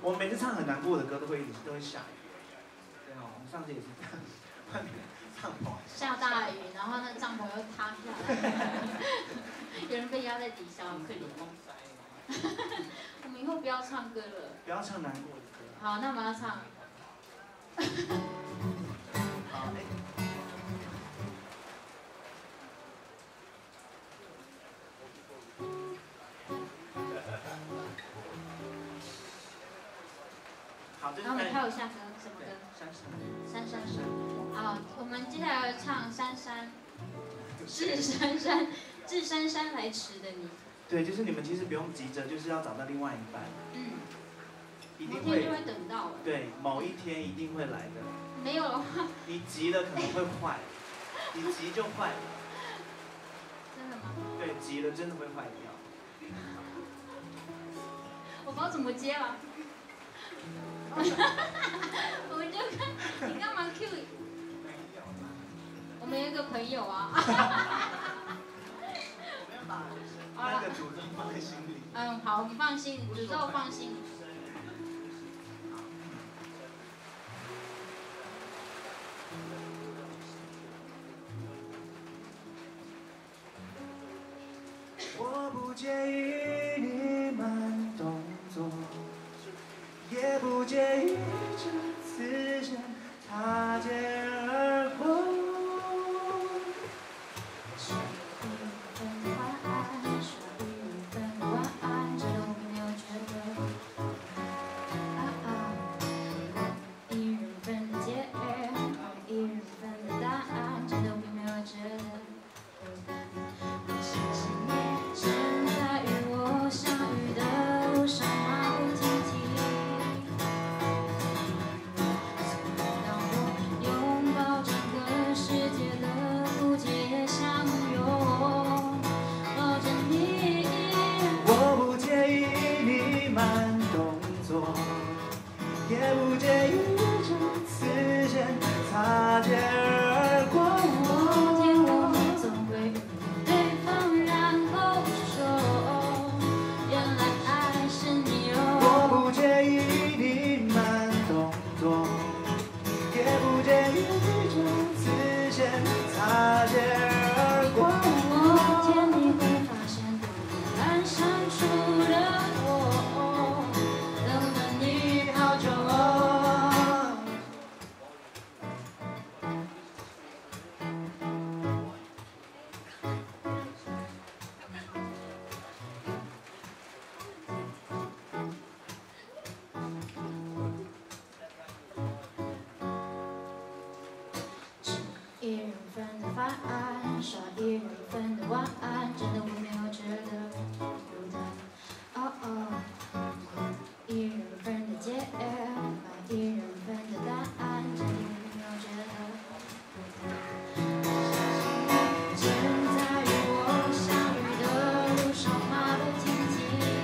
我们每次唱很难过的歌都会下雨。对哦，我们上次也是这样，外面帐篷下大雨，然后那帐篷又塌下来，有人被压在底下，好可怜。我们以后不要唱歌了， 不要唱难过的歌。 好，那我们要唱。 好，哎。好， 然后我们跳一下歌，什么歌？ 珊珊。 好，我们接下来唱珊珊，致姗姗来迟的你。 对，就是你们其实不用急着，就是要找到另外一半。一定会。 某天就会等到了。 对，某一天一定会来的。 没有的话。 你急了可能会坏，你急就坏了。 真的吗？ 对，急了真的会坏掉。 我不知道怎么接了。我们就看你干嘛 Q？ 我们有一个朋友啊。 我们要把那个诅咒放在心里。 好，我们放心，诅咒放心里。 我不介意你慢动作。也不介意这次间擦肩而过。 说一份晚安，说一份晚安，这都没有觉得。一人份的解，一人份的答案，这都没有觉得。谢谢你，正在与我相遇的路上马不停蹄。 也不介意这次间擦肩而过。 某天我们总会与对方，然后说，原来爱是你哦。 我不介意你慢动作，也不介意这次间擦肩而过。 某天你会发现，阑珊处的我。一人份的饭，刷一人份的晚安，真的我没有觉得孤单。一人份的解，一人份的答案，真的我没有觉得孤单。正在与我相遇的路上马不停蹄，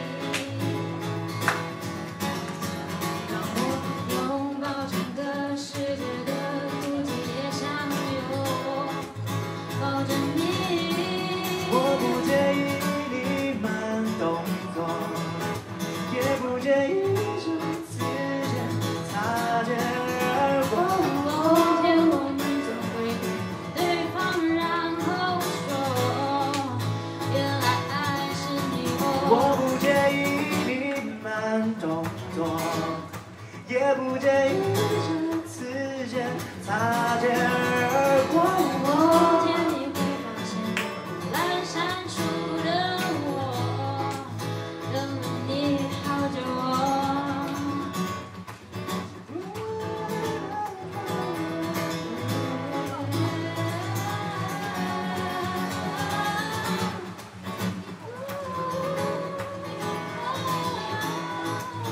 让我拥抱整个世界的孤寂也相拥。抱着你， 我不介意你慢动作，也不介意这次间擦肩而过。 某天我们总会与对方，然后说，原来爱是你我不介意你慢动作，也不介意这次间擦肩而过。 某天你会发现，阑珊处的我，等了你好久哦。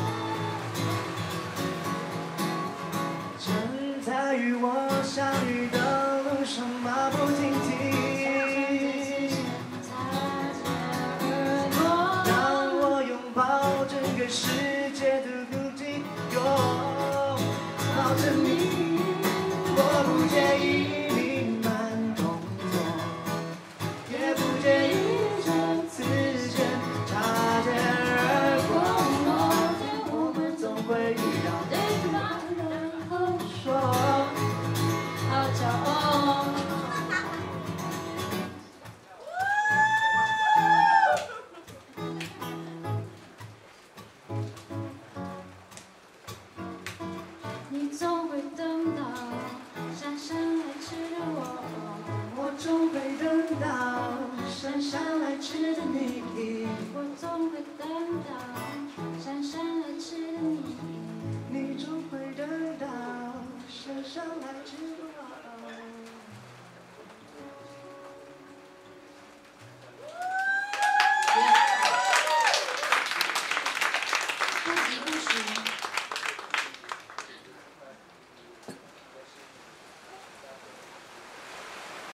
正在与我相遇的会遇到。